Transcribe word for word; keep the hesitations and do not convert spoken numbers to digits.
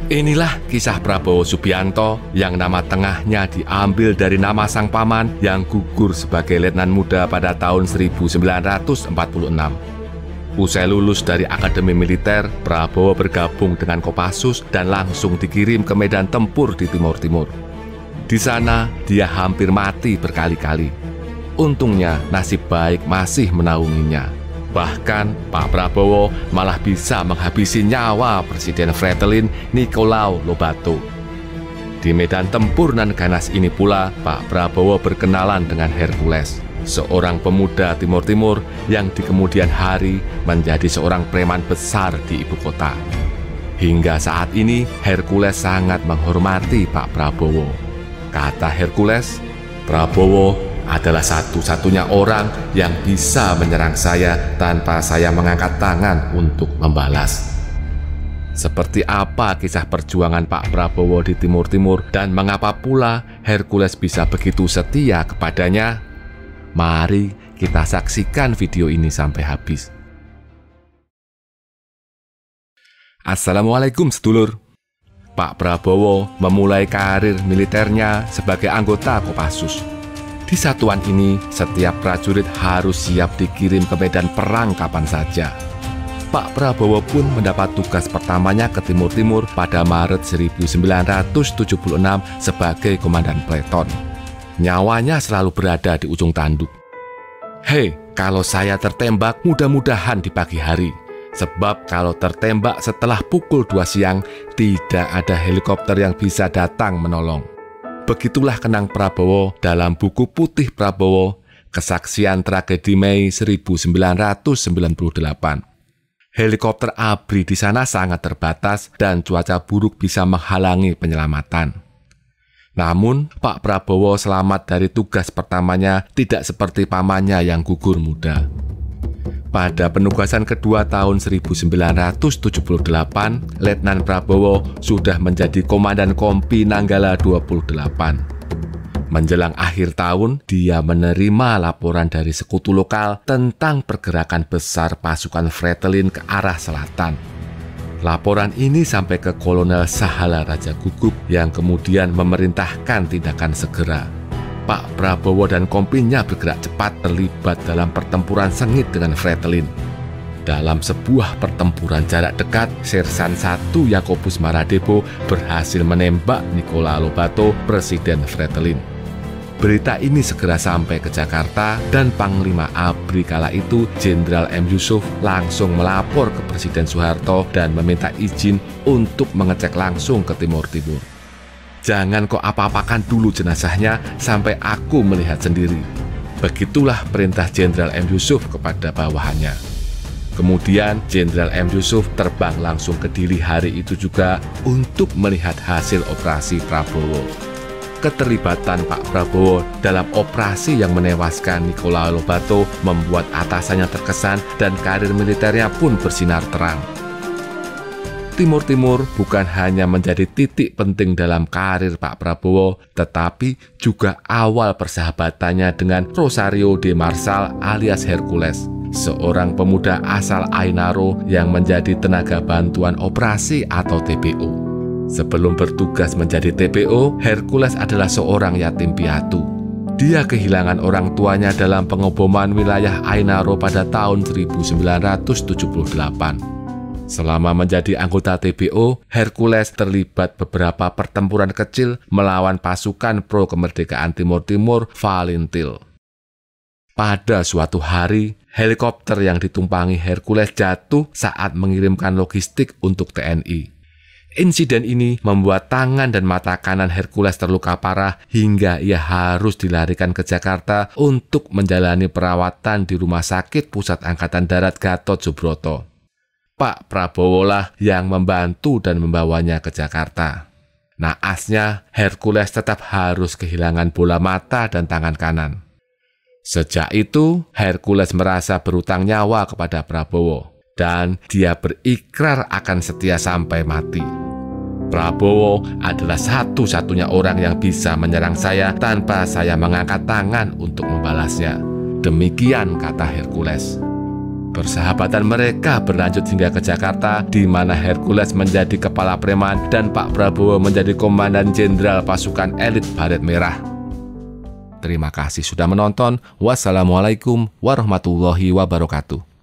Inilah kisah Prabowo Subianto yang nama tengahnya diambil dari nama sang paman yang gugur sebagai letnan muda pada tahun seribu sembilan ratus empat puluh enam. Usai lulus dari Akademi Militer, Prabowo bergabung dengan Kopassus dan langsung dikirim ke medan tempur di Timur Timur. Di sana, dia hampir mati berkali-kali. Untungnya, nasib baik masih menaunginya. Bahkan, Pak Prabowo malah bisa menghabisi nyawa Presiden Fretilin Nicolau Lobato. Di medan tempur nan ganas ini pula, Pak Prabowo berkenalan dengan Hercules, seorang pemuda Timur Timur yang di kemudian hari menjadi seorang preman besar di ibu kota. Hingga saat ini, Hercules sangat menghormati Pak Prabowo. Kata Hercules, "Prabowo adalah satu-satunya orang yang bisa menyerang saya tanpa saya mengangkat tangan untuk membalas." Seperti apa kisah perjuangan Pak Prabowo di Timur Timur dan mengapa pula Hercules bisa begitu setia kepadanya? Mari kita saksikan video ini sampai habis. Assalamualaikum sedulur. Pak Prabowo memulai karir militernya sebagai anggota Kopassus. Di satuan ini, setiap prajurit harus siap dikirim ke medan perang kapan saja. Pak Prabowo pun mendapat tugas pertamanya ke Timur Timur pada Maret seribu sembilan ratus tujuh puluh enam sebagai komandan peleton. Nyawanya selalu berada di ujung tanduk. Hei, kalau saya tertembak mudah-mudahan di pagi hari. Sebab kalau tertembak setelah pukul dua siang, tidak ada helikopter yang bisa datang menolong. Begitulah kenang Prabowo dalam buku Putih Prabowo, Kesaksian Tragedi Mei seribu sembilan ratus sembilan puluh delapan. Helikopter A B R I di sana sangat terbatas dan cuaca buruk bisa menghalangi penyelamatan. Namun, Pak Prabowo selamat dari tugas pertamanya tidak seperti pamannya yang gugur muda. Pada penugasan kedua tahun seribu sembilan ratus tujuh puluh delapan, Letnan Prabowo sudah menjadi Komandan Kompi Nanggala dua puluh delapan. Menjelang akhir tahun, dia menerima laporan dari sekutu lokal tentang pergerakan besar pasukan Fretilin ke arah selatan. Laporan ini sampai ke Kolonel Sahala Raja Gugup yang kemudian memerintahkan tindakan segera. Pak Prabowo dan kompinya bergerak cepat terlibat dalam pertempuran sengit dengan Fretilin. Dalam sebuah pertempuran jarak dekat, Sersan satu Yakobus Maradebo berhasil menembak Nicolau Lobato, Presiden Fretilin. Berita ini segera sampai ke Jakarta dan Panglima A B R I kala itu, Jenderal M. Yusuf, langsung melapor ke Presiden Soeharto dan meminta izin untuk mengecek langsung ke Timur Timur. "Jangan kau apa-apakan dulu jenazahnya sampai aku melihat sendiri." Begitulah perintah Jenderal M. Yusuf kepada bawahannya. Kemudian Jenderal M. Yusuf terbang langsung ke Dili hari itu juga untuk melihat hasil operasi Prabowo. Keterlibatan Pak Prabowo dalam operasi yang menewaskan Nicolau Lobato membuat atasannya terkesan dan karir militernya pun bersinar terang. Timur Timur bukan hanya menjadi titik penting dalam karir Pak Prabowo, tetapi juga awal persahabatannya dengan Rosario de Marsal alias Hercules, seorang pemuda asal Ainaro yang menjadi tenaga bantuan operasi atau T P O. Sebelum bertugas menjadi T P O, Hercules adalah seorang yatim piatu. Dia kehilangan orang tuanya dalam pengeboman wilayah Ainaro pada tahun seribu sembilan ratus tujuh puluh delapan. Selama menjadi anggota T P O, Hercules terlibat beberapa pertempuran kecil melawan pasukan pro kemerdekaan Timur Timur Valintil. Pada suatu hari, helikopter yang ditumpangi Hercules jatuh saat mengirimkan logistik untuk T N I. Insiden ini membuat tangan dan mata kanan Hercules terluka parah hingga ia harus dilarikan ke Jakarta untuk menjalani perawatan di Rumah Sakit Pusat Angkatan Darat Gatot Subroto. Pak Prabowo lah yang membantu dan membawanya ke Jakarta. Naasnya, Hercules tetap harus kehilangan bola mata dan tangan kanan. Sejak itu, Hercules merasa berutang nyawa kepada Prabowo, dan dia berikrar akan setia sampai mati. Prabowo adalah satu-satunya orang yang bisa menyerang saya tanpa saya mengangkat tangan untuk membalasnya. Demikian kata Hercules. Persahabatan mereka berlanjut hingga ke Jakarta, di mana Hercules menjadi kepala preman dan Pak Prabowo menjadi komandan jenderal pasukan elit Baret Merah. Terima kasih sudah menonton. Wassalamualaikum warahmatullahi wabarakatuh.